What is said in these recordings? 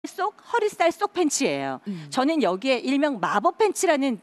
속 허리살 속 팬츠예요. 저는 여기에 일명 마법 팬츠라는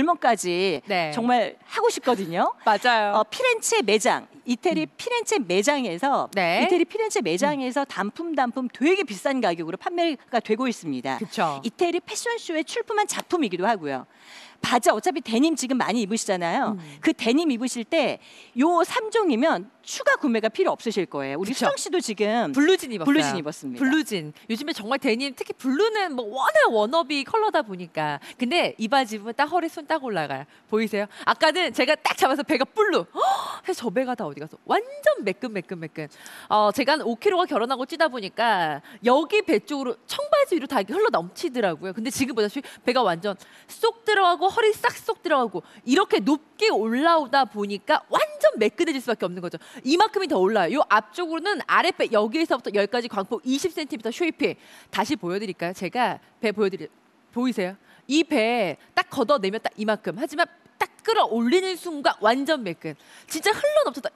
별명까지 네. 정말 하고 싶거든요. 맞아요. 피렌체 매장, 이태리 피렌체 매장에서 네. 이태리 피렌체 매장에서 단품 되게 비싼 가격으로 판매가 되고 있습니다. 그쵸. 이태리 패션쇼에 출품한 작품이기도 하고요. 바지 어차피 데님 지금 많이 입으시잖아요. 그 데님 입으실 때 요 3종이면 추가 구매가 필요 없으실 거예요. 우리 그쵸. 수정 씨도 지금 블루진 입었어요. 블루진 입었습니다. 블루진. 요즘에 정말 데님, 특히 블루는 뭐 워낙 워너비 컬러다 보니까. 근데 이 바지 입으면 딱 허리 손 딱 올라가요. 보이세요? 아까는 제가 딱 잡아서 배가 불루. 그래서 저 배가 다 어디 가서 완전 매끈매끈매끈. 제가 한 5kg가 결혼하고 찌다 보니까 여기 배 쪽으로 청바지 위로 다 이렇게 흘러 넘치더라고요. 근데 지금 보다시피 배가 완전 쏙 들어가고 허리 싹 쏙 들어가고 이렇게 높게 올라오다 보니까 완전 매끈해질 수밖에 없는 거죠. 이만큼이 더 올라요. 요 앞쪽으로는 아랫배 여기에서부터 여기까지 광폭 20cm 쉐이핑. 다시 보여드릴까요? 제가 배 보이세요? 이 배 딱 걷어내면 딱 이만큼. 하지만 딱 끌어올리는 순간 완전 매끈. 진짜 흘러넘쳤다.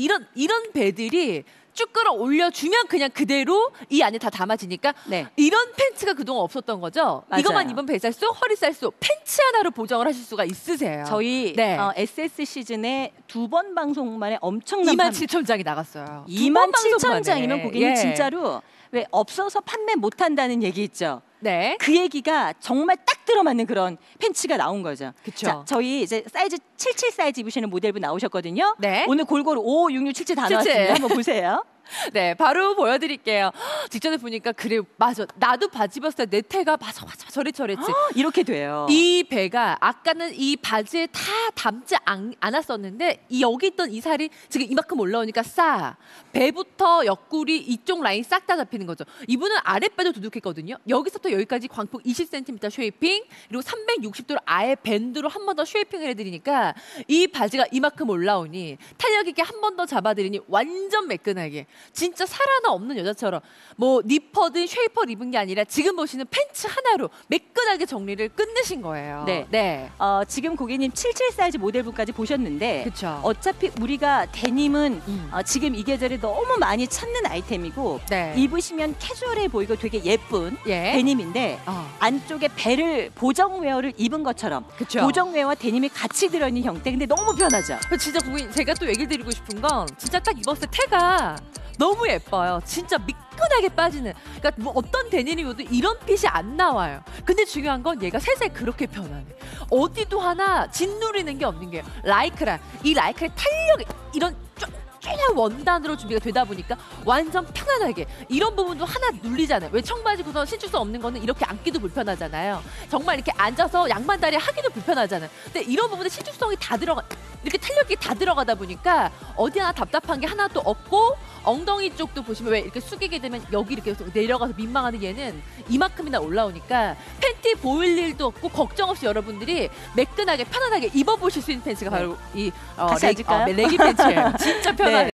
이런 배들이 쭉 끌어올려주면 그냥 그대로 이 안에 다 담아지니까 네. 이런 팬츠가 그동안 없었던 거죠. 맞아요. 이것만 입은 배살수, 허리살수, 팬츠 하나로 보정을 하실 수가 있으세요. 저희 네. SS 시즌에 2번 방송 만에 엄청난 27,000장이 나갔어요. 27,000장이면 고객님 예. 진짜로 왜 없어서 판매 못한다는 얘기 있죠. 네. 그 얘기가 정말 딱 들어맞는 그런 팬츠가 나온 거죠. 그쵸. 자, 저희 이제 사이즈 77 사이즈 입으시는 모델분 나오셨거든요. 네. 오늘 골고루 5, 6, 6, 77 다 77. 나왔습니다. 한번 보세요. 네, 바로 보여드릴게요. 직전에 보니까 그래 맞아. 나도 바지 입었을 때 내 태가 맞아 저랬지. 이렇게 돼요. 이 배가 아까는 이 바지에 다 담지 않았었는데 여기 있던 이 살이 지금 이만큼 올라오니까 싸. 배부터 옆구리 이쪽 라인 싹 다 잡히는 거죠. 이분은 아랫배도 두둑했거든요. 여기서부터 여기까지 광폭 20cm 쉐이핑 그리고 360도로 아예 밴드로 한 번 더 쉐이핑을 해드리니까 이 바지가 이만큼 올라오니 탄력 있게 한 번 더 잡아드리니 완전 매끈하게 진짜 살 하나 없는 여자처럼 뭐 니퍼든 쉐이퍼를 입은 게 아니라 지금 보시는 팬츠 하나로 매끈하게 정리를 끝내신 거예요. 네. 네. 지금 고객님 77 사이즈 모델분까지 보셨는데 그쵸. 어차피 우리가 데님은 지금 이 계절에 너무 많이 찾는 아이템이고 네. 입으시면 캐주얼해 보이고 되게 예쁜 예. 데님인데 안쪽에 배를 보정웨어를 입은 것처럼 그쵸. 보정웨어와 데님이 같이 들어있는 형태. 근데 너무 편하죠. 진짜 고객님 제가 또 얘기 드리고 싶은 건 진짜 딱 입었을 때 태가 너무 예뻐요. 진짜 미끈하게 빠지는. 그러니까 뭐 어떤 데니를 입어도 이런 핏이 안 나와요. 근데 중요한 건 얘가 세상에 그렇게 편하네. 어디도 하나 짓누리는 게 없는 게요. 라이크라. 이 라이크라의 탄력이 이런 쫙 원단으로 준비가 되다 보니까 완전 편안하게 이런 부분도 하나 눌리잖아요. 왜 청바지고서 신축성 없는 거는 이렇게 앉기도 불편하잖아요. 정말 이렇게 앉아서 양반다리 하기도 불편하잖아요. 근데 이런 부분에 신축성이 다 들어가 이렇게 탄력이 다 들어가다 보니까 어디 하나 답답한 게 하나도 없고 엉덩이 쪽도 보시면 왜 이렇게 숙이게 되면 여기 이렇게 내려가서 민망하는 얘는 이만큼이나 올라오니까 팬티 보일 일도 없고 걱정 없이 여러분들이 매끈하게 편안하게 입어보실 수 있는 팬츠가 바로 이 다시 앉을까요? 레깅 팬츠예요. 진짜 편하네.